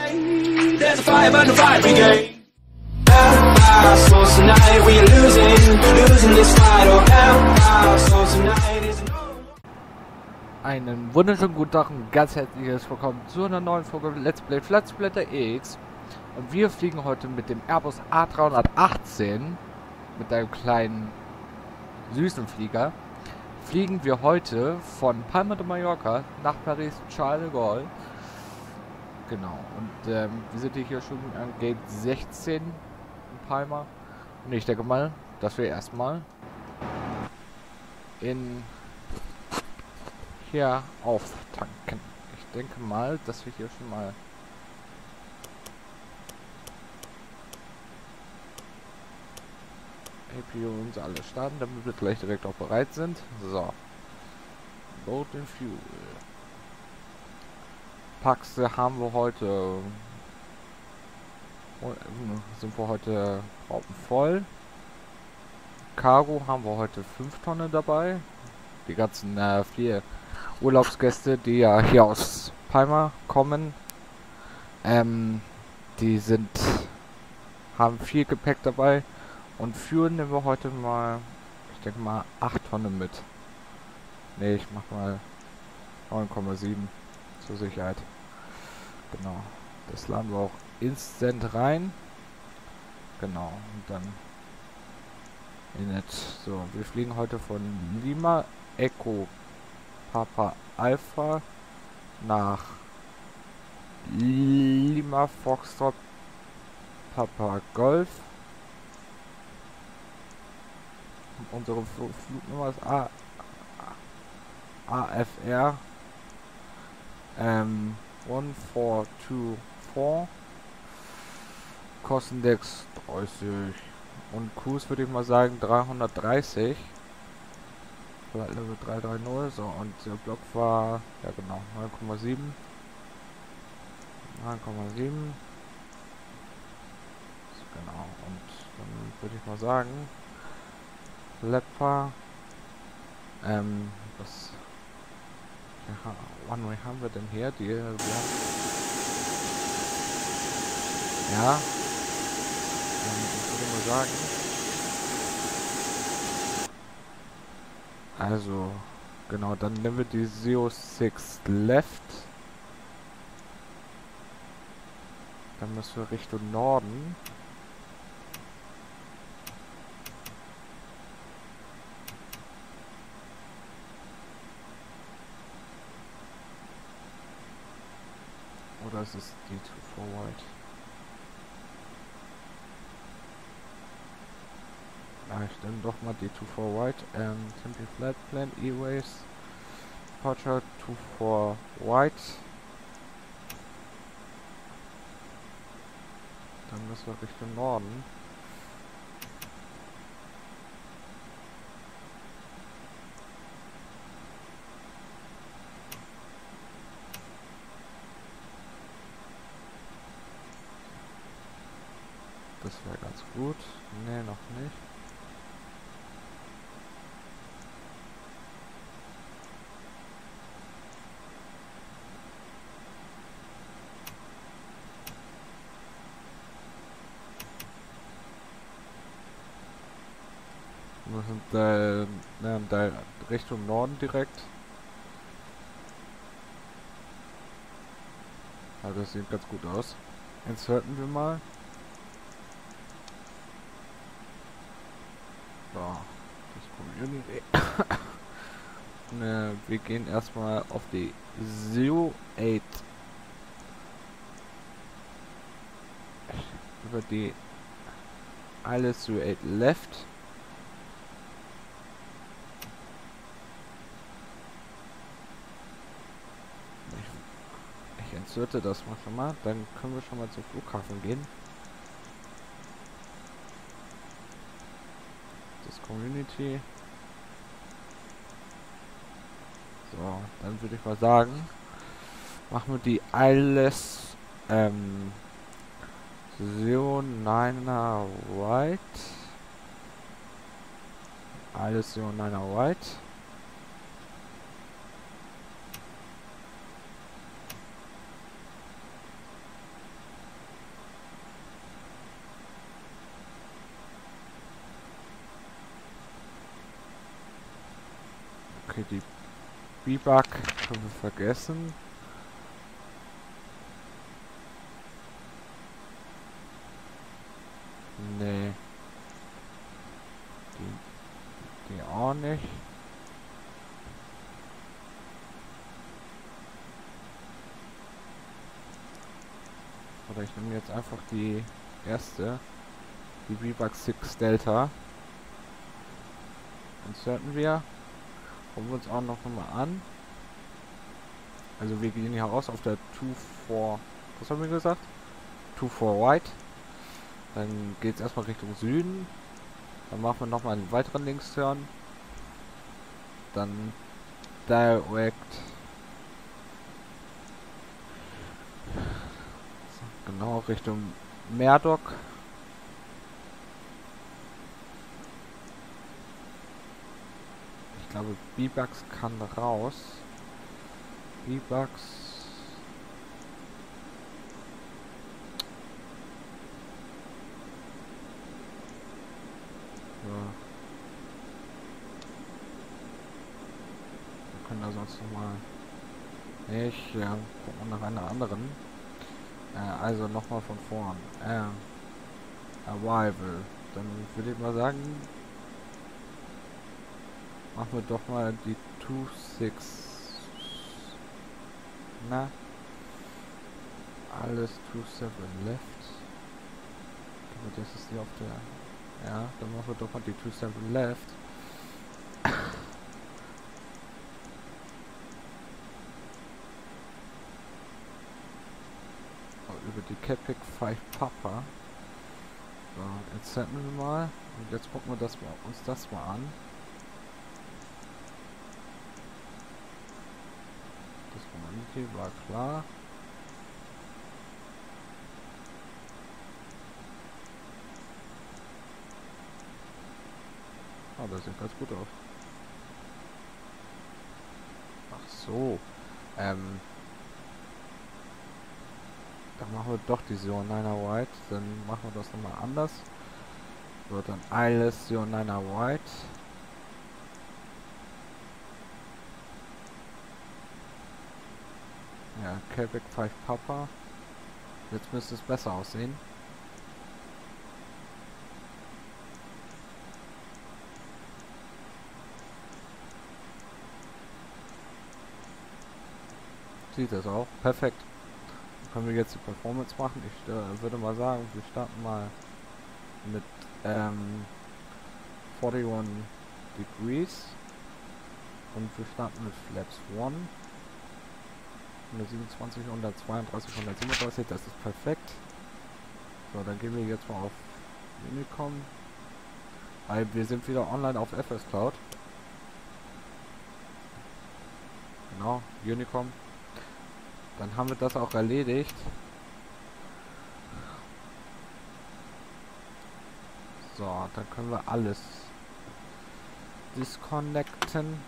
There's a fire burn the fire brigade. Our souls tonight, we are losing this fight. Oh, our souls tonight is Einen wunderschönen guten Tag und ganz herzliches Willkommen zu einer neuen Folge Let's Play Flight Simulator X. Und wir fliegen heute mit dem Airbus A318, mit einem kleinen süßen Flieger, fliegen wir heute von Palma de Mallorca nach Paris Charles de Gaulle. Genau, und wir sind hier schon am Gate 16 in Palma. Und ich denke mal, dass wir erstmal hier auftanken. Ich denke mal, dass wir hier schon mal APU und alle starten, damit wir gleich direkt auch bereit sind. So. Load and Fuel. Paxe haben wir heute. Sind wir heute voll. Cargo haben wir heute 5 Tonnen dabei. Die ganzen 4 Urlaubsgäste, die ja hier aus Palma kommen, die haben viel Gepäck dabei und führen nehmen wir heute mal, ich denke mal 8 Tonnen mit. Ne, ich mach mal 9,7 zur Sicherheit. Genau, das laden wir auch instant rein. Genau, und dann Init. So, wir fliegen heute von Lima Echo Papa Alpha nach Lima Foxtrot Papa Golf. Unsere Flugnummer ist AFR 1424. Kostendex 30 und Kurs würde ich mal sagen 330. Level 330, so, und der Block war, ja genau, 9,7. 9,7. Genau, und dann würde ich mal sagen, Lepper, was, ja, One-Way haben wir denn hier? Die, ja, ich würde mal sagen, also, genau, dann nehmen wir die 06 Left. Dann müssen wir Richtung Norden. Oder ist es die to forward? Ich nehme doch mal die 2 for white. Temporary flat plan E-Ways. Departure 2 for white. Dann müssen wir Richtung Norden. Das wäre ganz gut. Ne, noch nicht. Wir sind da Richtung Norden direkt. Also das sieht ganz gut aus. Jetzt hörten wir mal. So, das Community. Wir gehen erstmal auf die 08 über die alles 08 Left. Ich inserte das mal schon mal, dann können wir schon mal zum Flughafen gehen. Das Community. So, dann würde ich mal sagen, machen wir die alles 09er Right. Alles 09er Right. Okay, die B-Bug können wir vergessen. Nee. Die auch nicht. Oder ich nehme jetzt einfach die erste. Die B-Bug 6 Delta. Inserten wir. Gucken wir uns auch noch mal an. Also wir gehen hier raus auf der 2-4. Was haben wir gesagt? 2-4 Right. Dann geht es erstmal Richtung Süden. Dann machen wir nochmal einen weiteren Linksturn. Dann direkt. Genau Richtung Murdoch. Ich glaube, B-Bugs kann raus. B-Bugs. Ja. Wir können da sonst noch mal nicht. Ja, gucken wir nach einer anderen. Also nochmal von vorn. Arrival. Dann würde ich mal sagen, machen wir doch mal die 2-6. Na? Alles 2-7 left. Aber das ist die auf der... Ja, dann machen wir doch mal die 2-7 left. Über die Capic 5 Papa. So, jetzt setzen wir mal. Und jetzt gucken wir uns das mal an. Das Community war klar. Ah, das sieht ganz gut aus. Ach so. Dann machen wir doch die Zero 9er White. Dann machen wir das nochmal anders. So, dann alles Zero 9er White. Ja, Quebec 5 Papa. Jetzt müsste es besser aussehen. Sieht das auch. Perfekt. Dann können wir jetzt die Performance machen. Ich würde mal sagen, wir starten mal mit 41 Degrees. Und wir starten mit Flaps 1. 127, 132, 137, das ist perfekt. So, dann gehen wir jetzt mal auf Unicom. Weil wir sind wieder online auf FS Cloud. Genau, Unicom. Dann haben wir das auch erledigt. So, dann können wir alles disconnecten.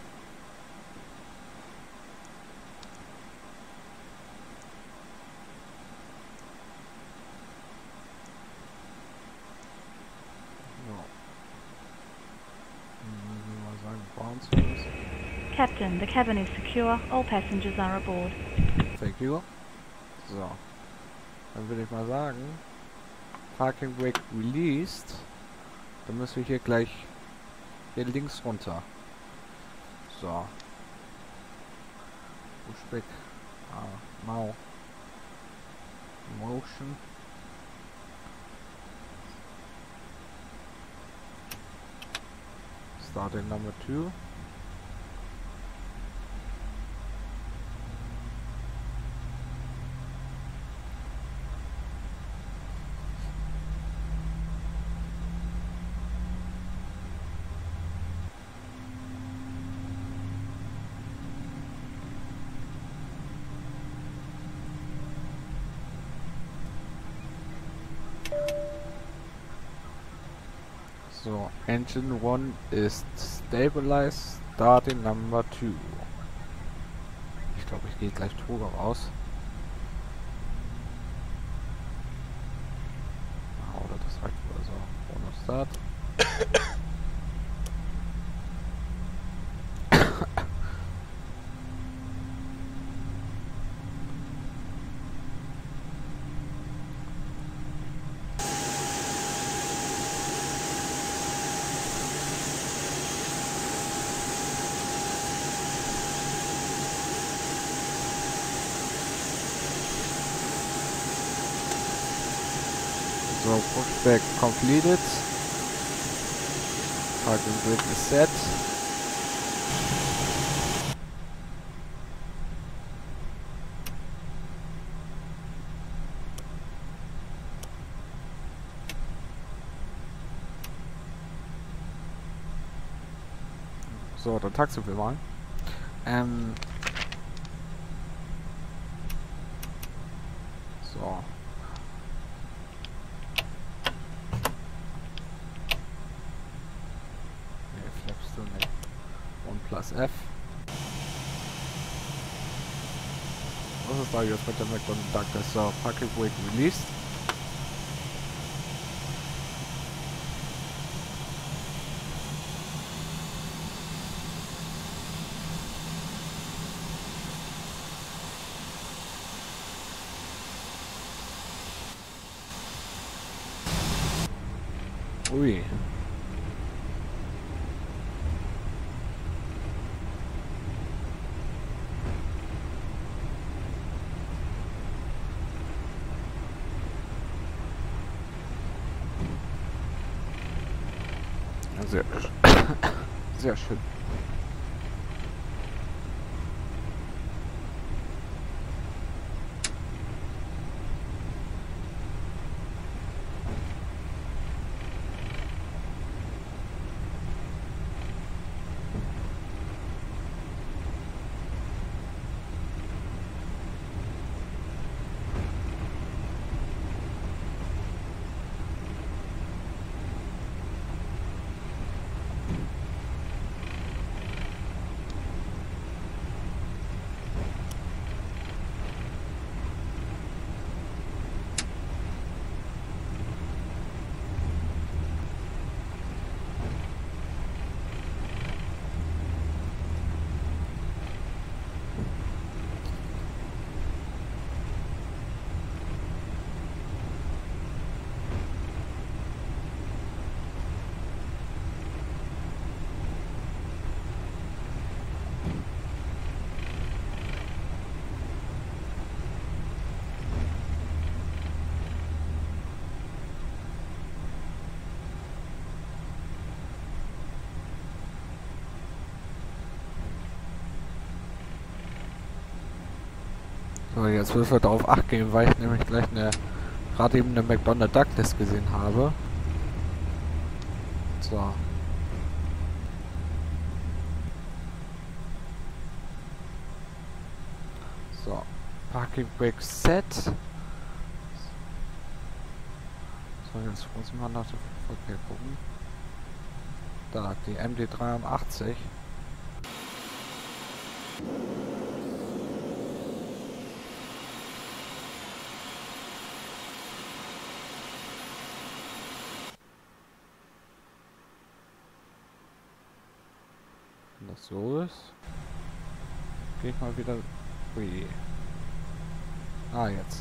Captain, the cabin is secure. All passengers are aboard. Thank you. So. Dann würde ich mal sagen, Parking Brake released. Dann müssen wir hier gleich hier links runter. So. Pushback. Now. Motion. Starting number 2. So, engine 1 is stabilized, starting number 2. Ich glaube, ich gehe gleich Tore raus. Oder das reicht wohl so. Ohne Start. So, Pushback completed. Parking brake is set. So, dann taxen wir mal. So. Nee, flappst du nicht. OnePlus F. Was ist da jetzt mit der McDonald's Duck? Das ist so Parking Brake released. Ui. Sehr, sehr schön. So, jetzt müssen wir darauf acht geben, weil ich nämlich gleich gerade eben eine McDonald's Ducklist gesehen habe. So. So. Parking Brake set. So, jetzt muss man nach dem Verkehr gucken. Da, die MD83. Wenn das so ist, gehe ich mal wieder. Ui. Ah, jetzt.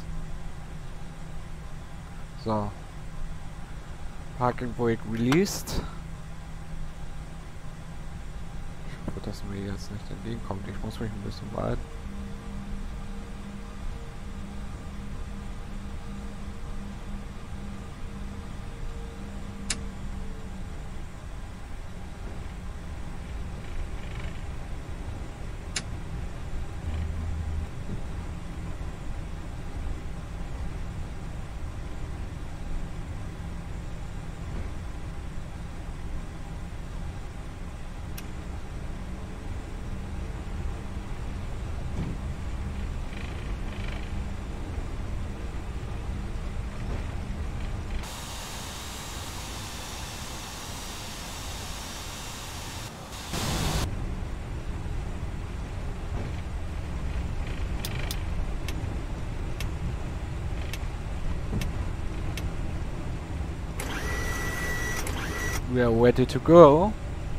So. Parking Brake released. Ich hoffe, dass mir jetzt nicht entgegenkommt. Ich muss mich ein bisschen beeilen. We are ready to go.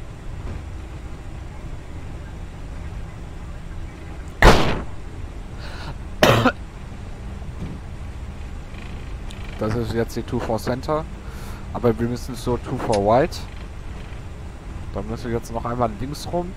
Das ist jetzt die 2-4 Center, aber wir müssen so 2-4 Wide. Da müssen wir jetzt noch einmal links rum.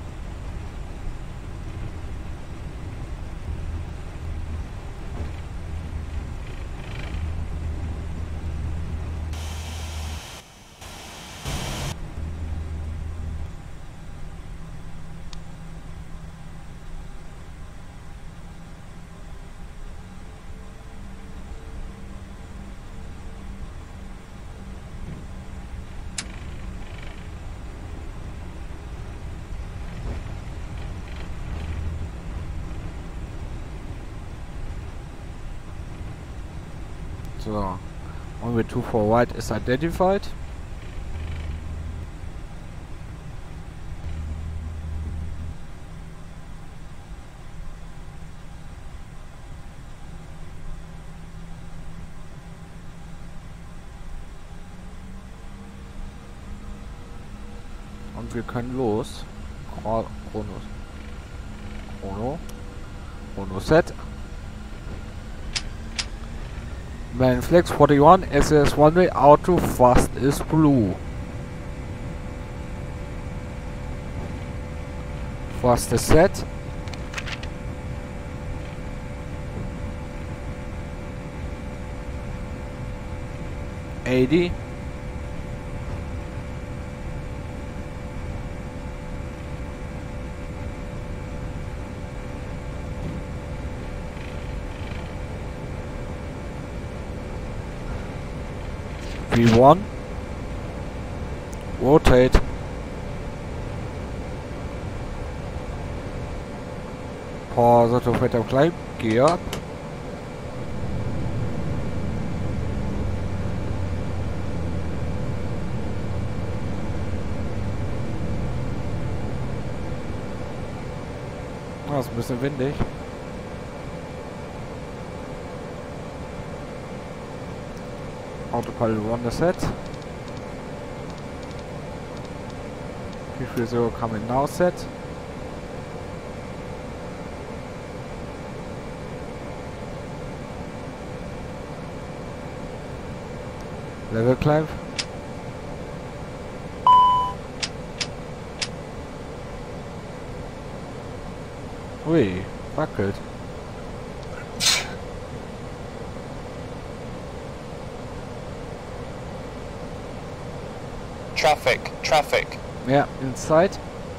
So. Runway 24 right is identified. Und wir können los. Chrono set. Man Flex 41 SS runway auto fast is blue. Fast is set. $80. V1. Rotate. Positive rate of climb. Gear up. Das ist ein bisschen windig. Autopilot on the set. 330 coming now set. Level climb. Ui, wackelt. Traffic. Ja, inside.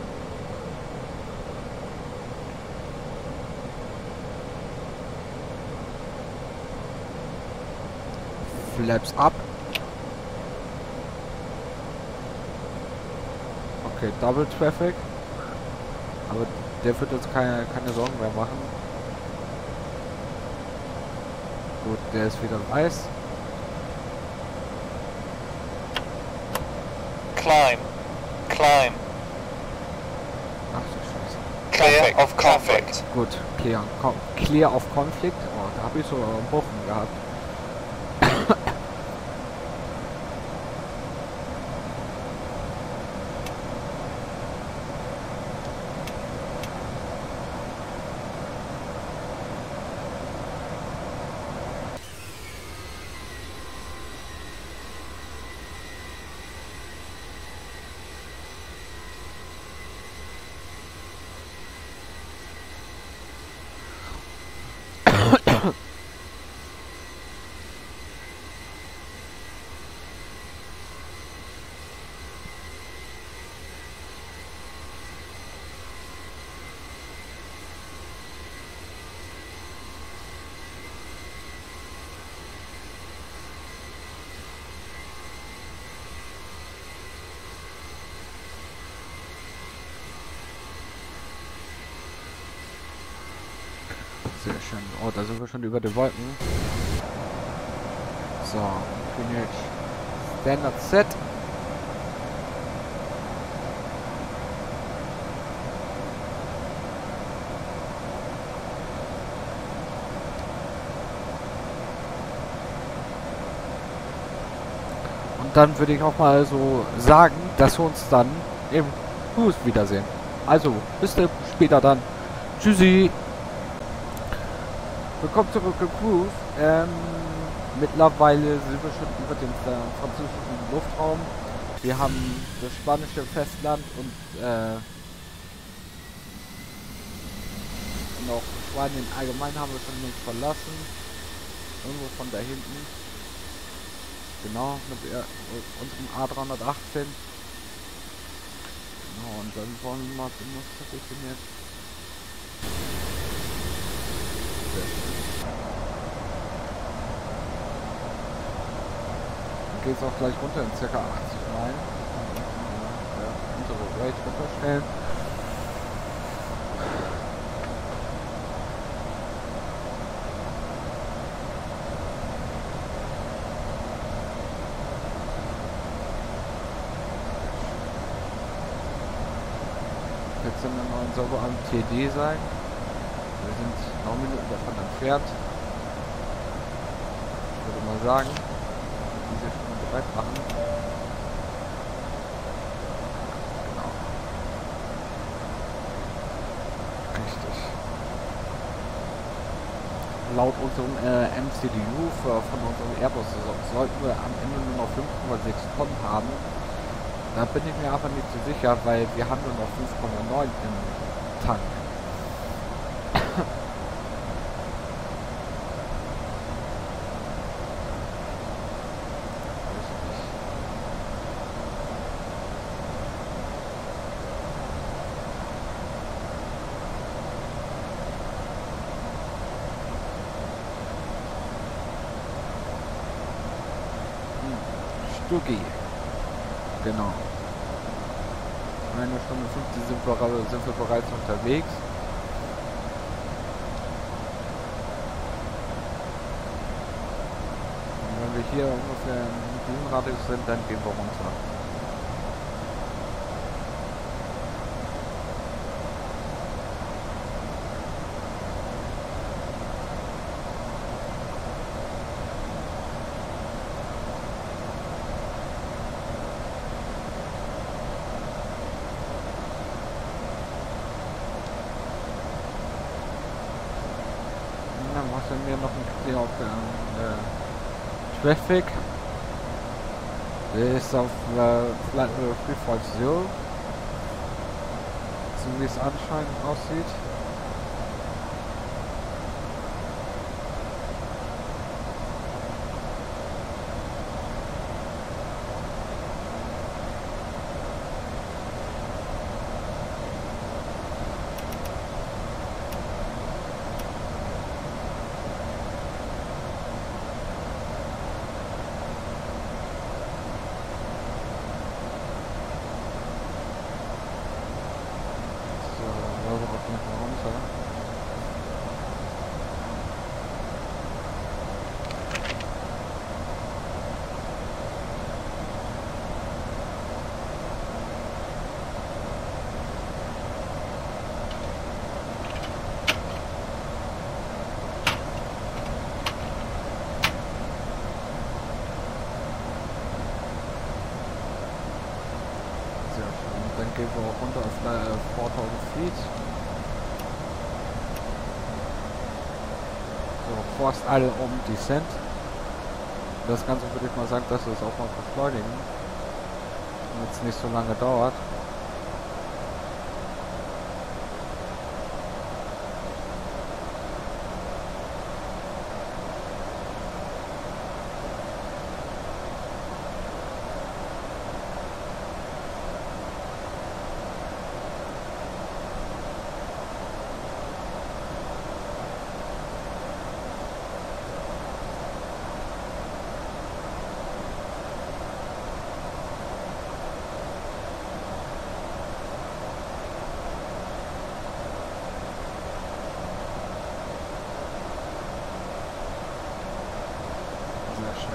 Flaps up. Okay, Double Traffic. Aber der wird uns keine Sorgen mehr machen. Gut, der ist wieder weiß. Climb. Ach du Scheiße. Clear of conflict. Gut, clear of conflict. Oh, da habe ich so einen Bochen gehabt. Sehr schön. Oh, da sind wir schon über den Wolken. So, Finish. Standard Set. Und dann würde ich auch mal so sagen, dass wir uns dann im Cruise wiedersehen. Also, bis später dann. Tschüssi. Willkommen zurück im Cruise. Mittlerweile sind wir schon über den französischen Luftraum. Wir haben das spanische Festland und auch Spanien allgemein haben wir schon nicht verlassen. Irgendwo von da hinten. Genau, mit unserem A318. Genau, und dann wollen wir mal sehen, was das denn jetzt. Dann geht es auch gleich runter in ca. 80 Meilen. Unsere Rate runterstellen. jetzt in der neuen Server am TD sein. Wir sind 9 Minuten davon entfernt. Ich würde mal sagen, diese schon mal bereit machen. Genau. Richtig. Laut unserem MCDU von unserem Airbus sollten wir am Ende nur noch 5,6 Tonnen haben. Da bin ich mir aber nicht so sicher, weil wir haben nur noch 5,9 im Tank. Stugi. Genau. 1 Stunde 50 sind wir bereits unterwegs. Und wenn wir hier ungefähr im diesem Radius sind, dann gehen wir runter. Dann machen wir noch ein Klick auf Traffic. Der ist auf Flight 350, so wie es anscheinend aussieht. Dann gehen wir auch runter auf 4000 Feet. So, Forced Idle um Descent. Das Ganze würde ich mal sagen, dass wir es auch mal beschleunigen. Damit es nicht so lange dauert. Sehr schön.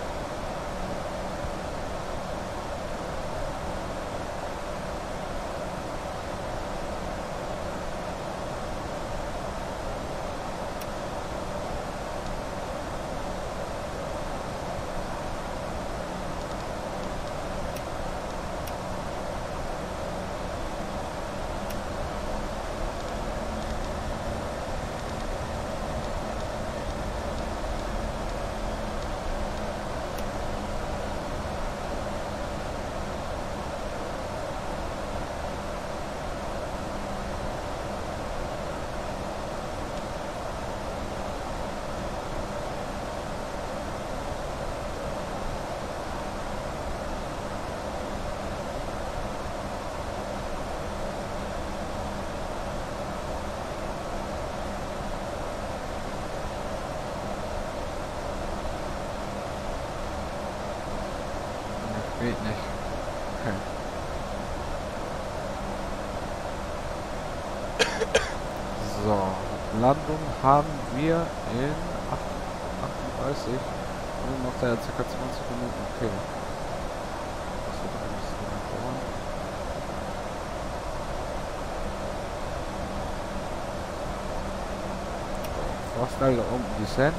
Geht nicht. Okay. So, Landung haben wir in 38 und noch ca. 20 Minuten. Okay. Das wird ein bisschen dauern. Hostile Open Descent.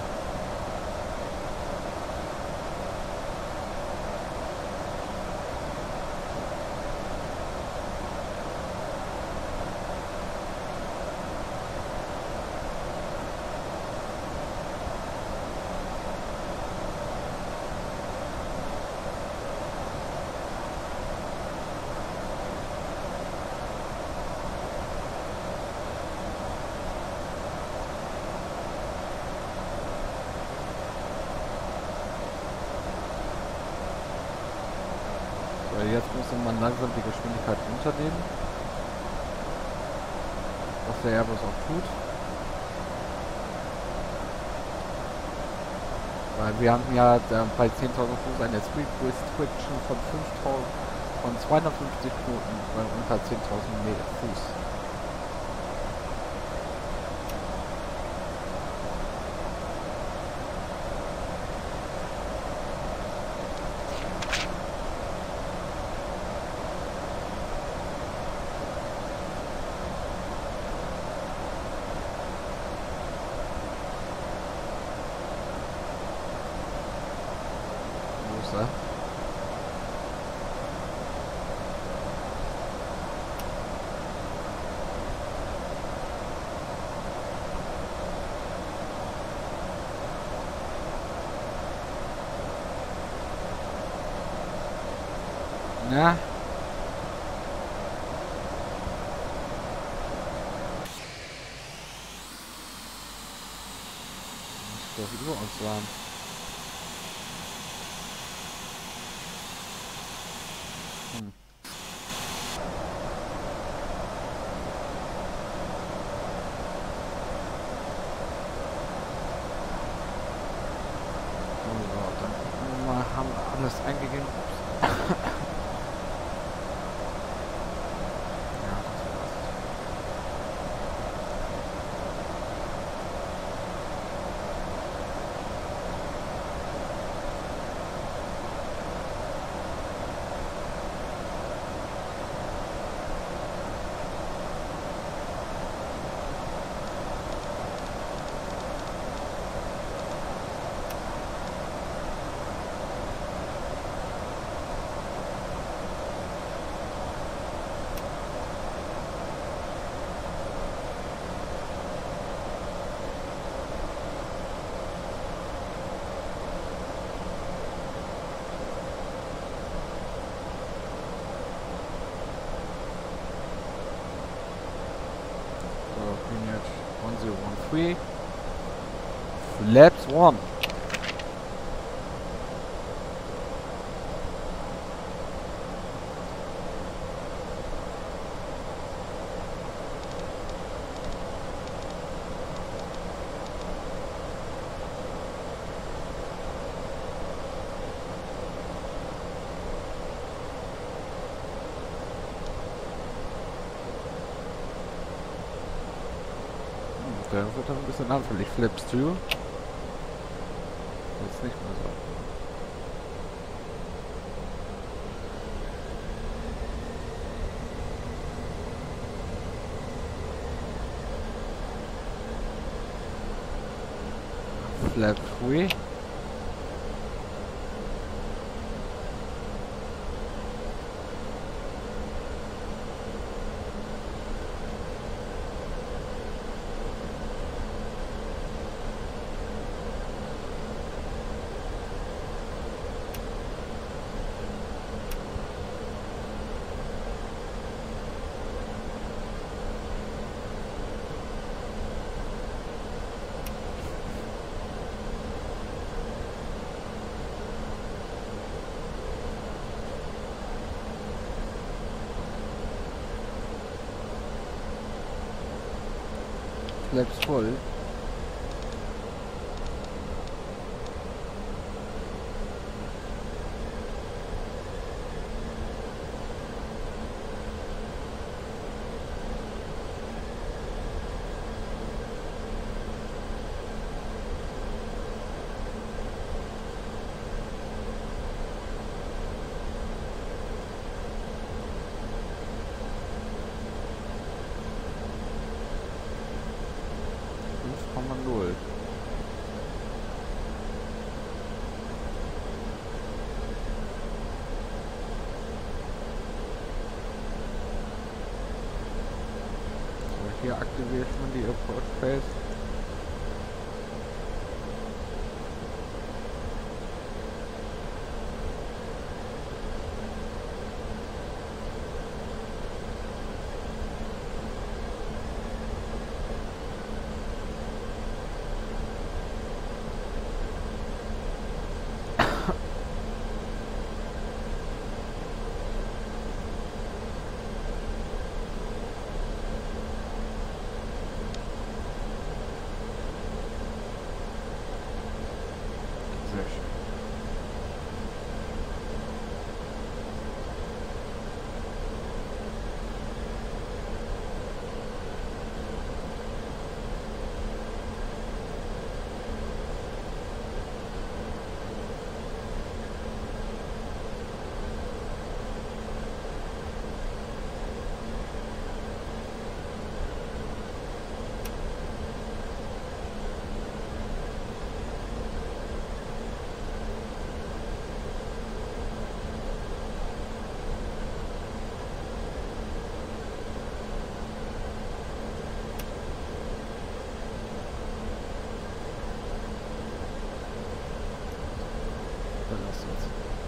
Jetzt muss man langsam die Geschwindigkeit runternehmen, was der Airbus auch tut. Weil wir haben ja bei 10.000 Fuß eine Speed Restriction von 250 Knoten bei unter 10.000 Fuß. Ja. Muss doch über uns sein. Dann haben wir alles eingegeben. So, 1013. Flaps 1. Der wird dann ein bisschen anfällig. Flips 2. Jetzt nicht mehr so. Flap 3. Flaps voll. aktiviert man die Approach Phase. Sehr schön. Lass uns.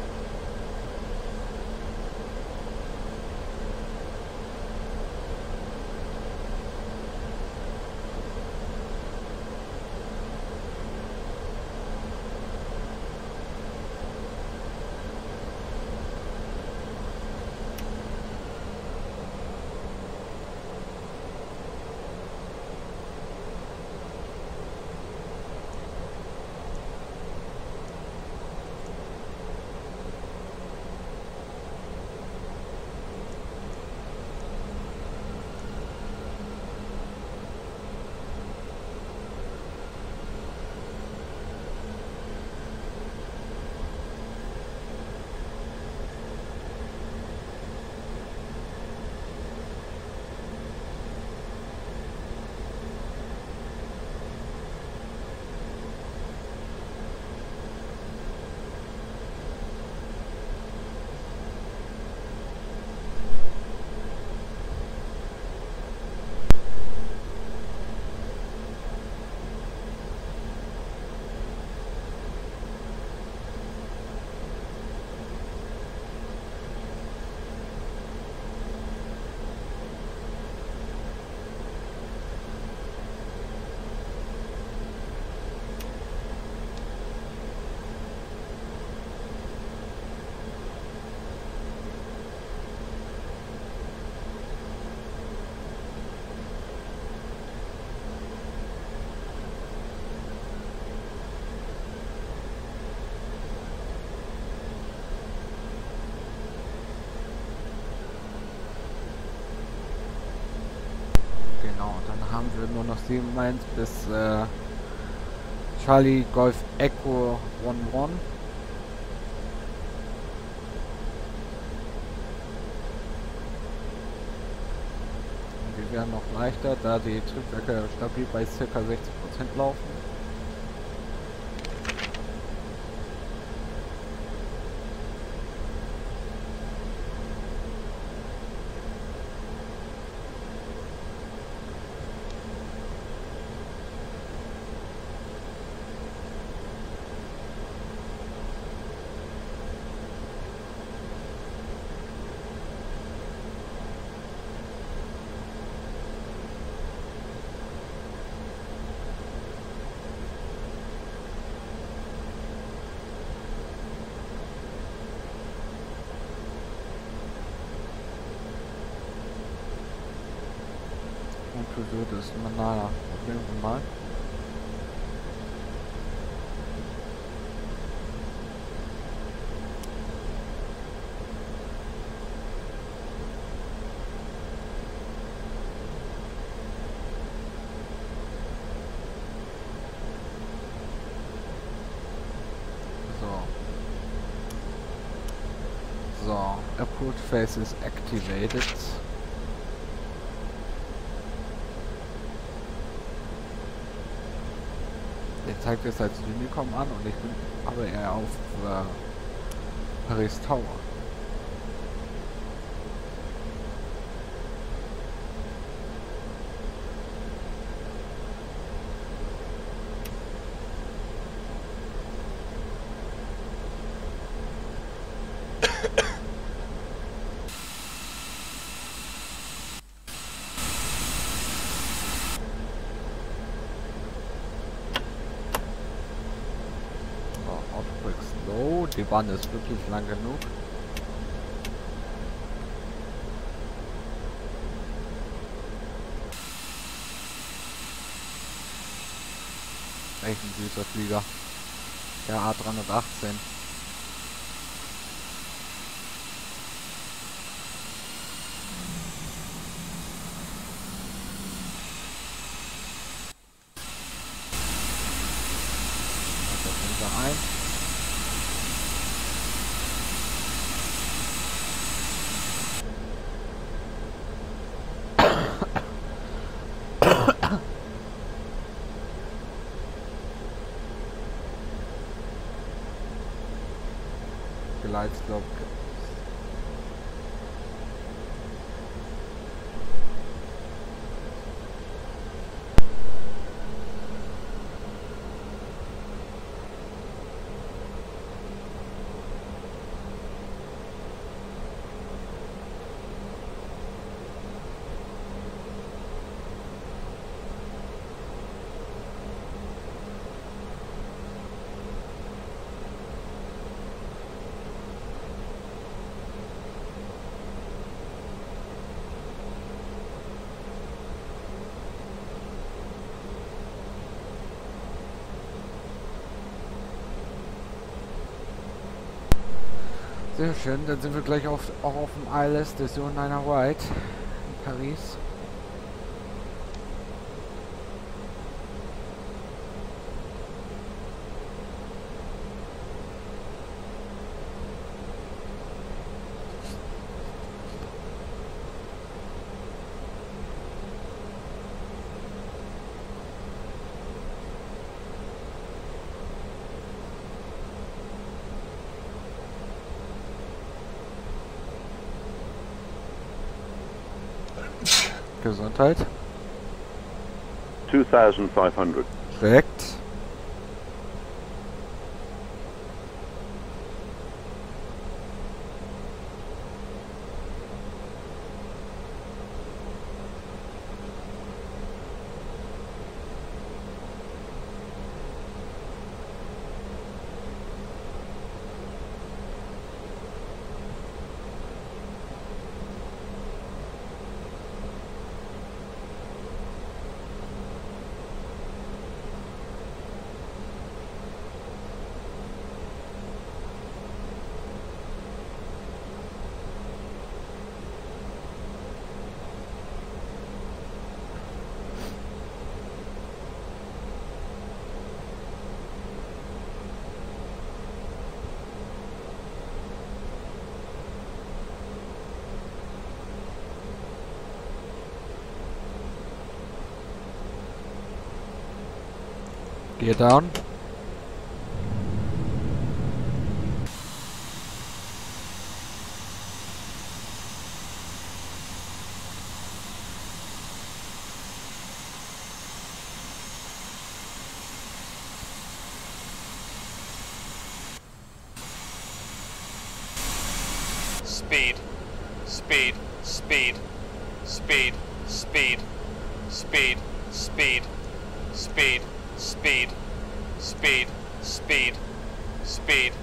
Genau, dann haben wir nur noch 7 Miles bis Charlie Golf Echo 11. Die werden noch leichter, da die Triebwerke stabil bei ca. 60% laufen. Wird es Manala. Probieren wir mal. So, Approach Phase is activated. Der zeigt es als Unicom an und ich bin aber eher auf Paris Tower. die Bahn ist wirklich lang genug. Echt ein süßer Flieger. Der A318. Das sind wir ein. Gleitstopp. Sehr schön, dann sind wir gleich auch auf dem ILS der Station 9 White in Paris. Gesundheit. 2,500. Direkt. Gear down. Speed, speed, speed, speed, speed, speed, speed, speed, speed, speed, speed, speed.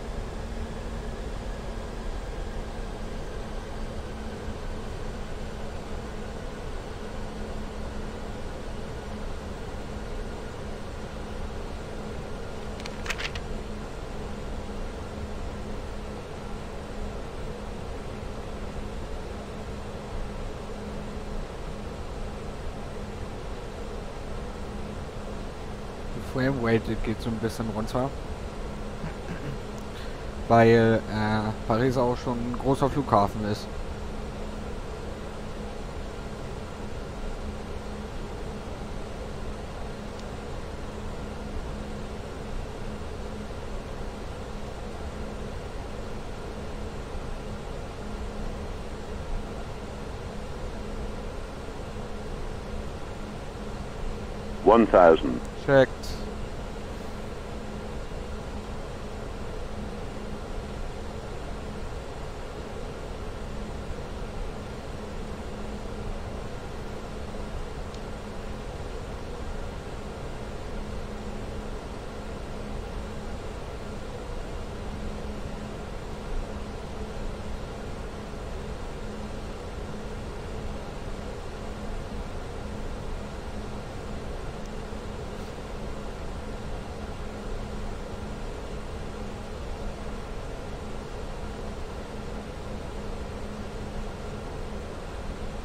Framerate geht so ein bisschen runter, weil Paris auch schon ein großer Flughafen ist. $1,000. Checked.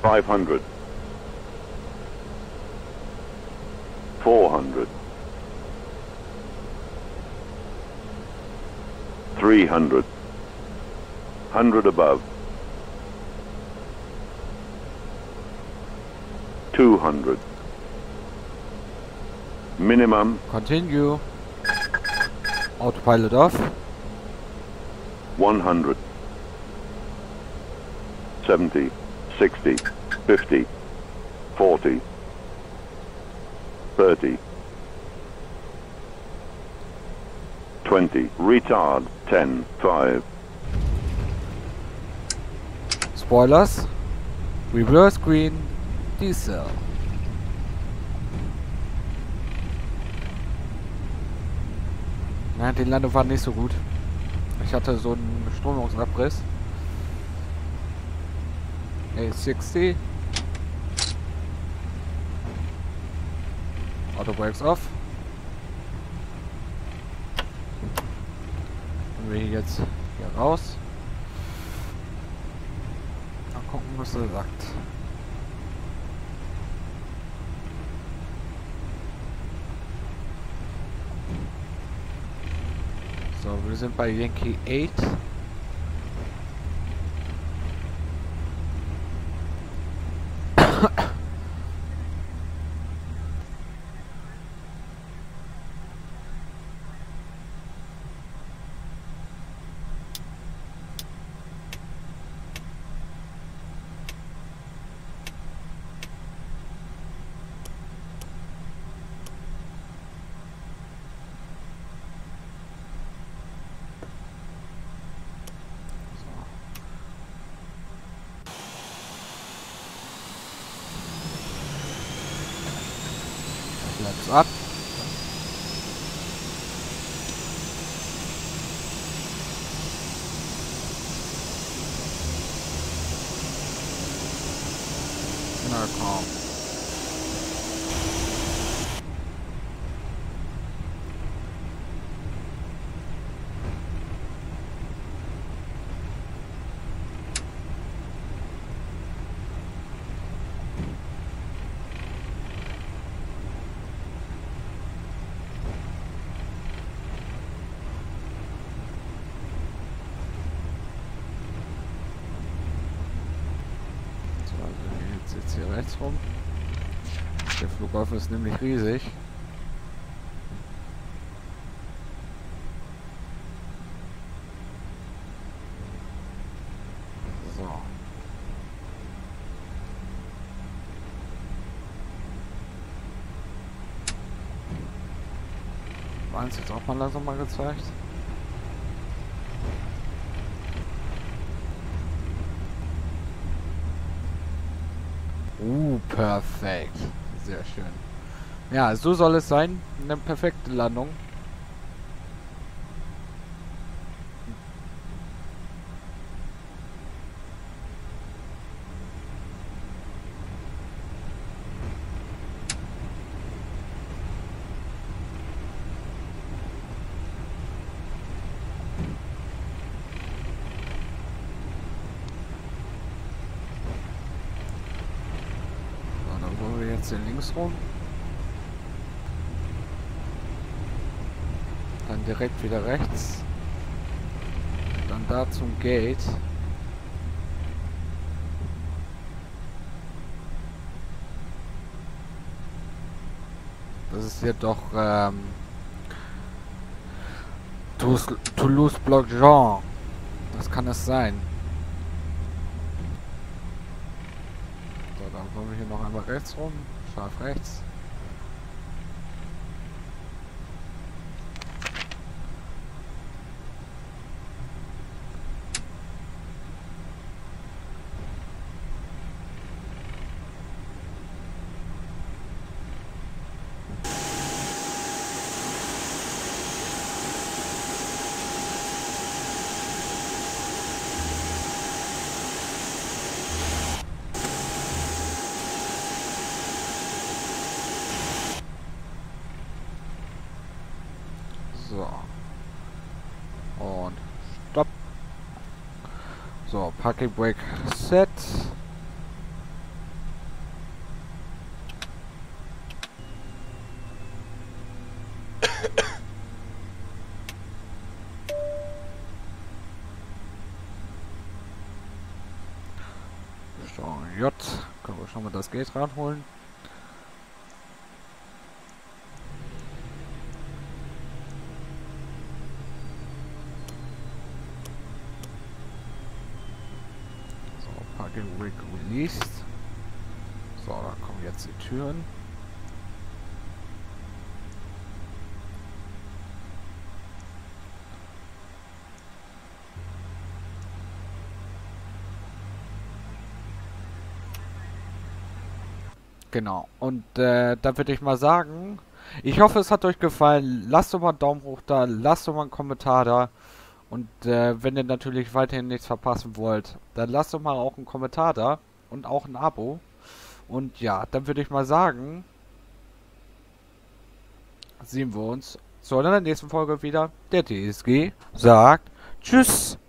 500. 400. 300. 100 above. 200. Minimum. Continue. Autopilot off. 100. 70. 60. 50. 40. 30. 20. Retard. 10. 5. Spoilers. Reverse green. Diesel. Ja, die Landung war nicht so gut. Ich hatte so einen Stromungsabriss. 60. Auto brakes off. Können wir hier jetzt hier raus. Mal gucken, was er sagt. So, wir sind bei Yankee 8. Bleibt's ab. Na komm. Jetzt hier rechts rum. Der Flughafen ist nämlich riesig. So. War uns jetzt auch mal langsam mal gezeigt. Perfekt. Sehr schön. Ja, so soll es sein. Eine perfekte Landung. Jetzt hier links rum. Dann direkt wieder rechts. Dann da zum Gate. Das ist hier doch Toulouse-Blagnac. Das kann es sein. So, dann wollen wir hier noch einmal rechts rum. Scharf rechts. So. Und stopp. So, Parking Brake set. J. Können wir schon mal das Geld ranholen. So, Parking Rig released. So, da kommen jetzt die Türen. Genau, und da würde ich mal sagen, ich hoffe, es hat euch gefallen. Lasst doch mal einen Daumen hoch da, lasst doch mal einen Kommentar da. Und wenn ihr natürlich weiterhin nichts verpassen wollt, dann lasst doch mal auch einen Kommentar da und auch ein Abo. Und ja, dann würde ich mal sagen, sehen wir uns zu einer nächsten Folge wieder. Der TSG sagt Tschüss.